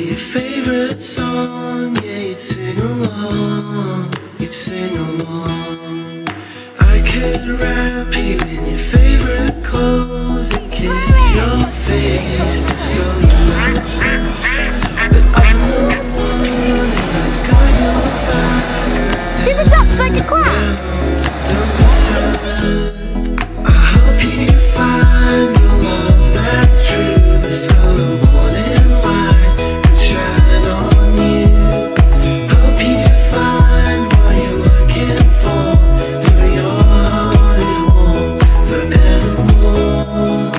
your favorite song, yeah, you'd sing along, you'd sing along. I could wrap you in your favorite clothes and kiss your face just so you know that I'm the one who's got your back. Do the ducks make a quack? Don't be sad. I hope you find the love that's true, so the morning light can shine on you. Hope you find what you're looking for, so your heart is warm forevermore.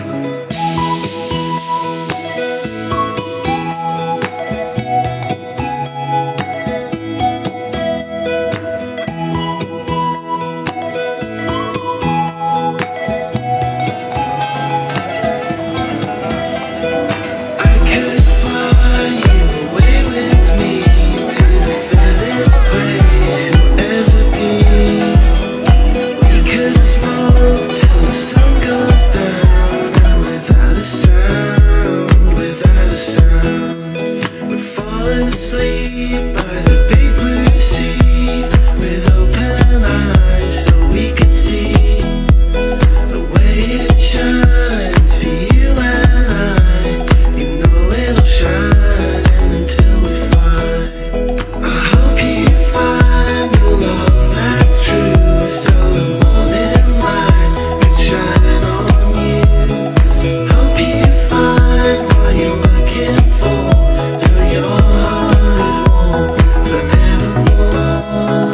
Asleep by the big blue sea, with open eyes so we could see the way it shines for you and I. You know it'll shine until we find. I hope you find the love that's true, so the morning light can shine on you. Hope you find what you're looking for, so your heart is warm forevermore.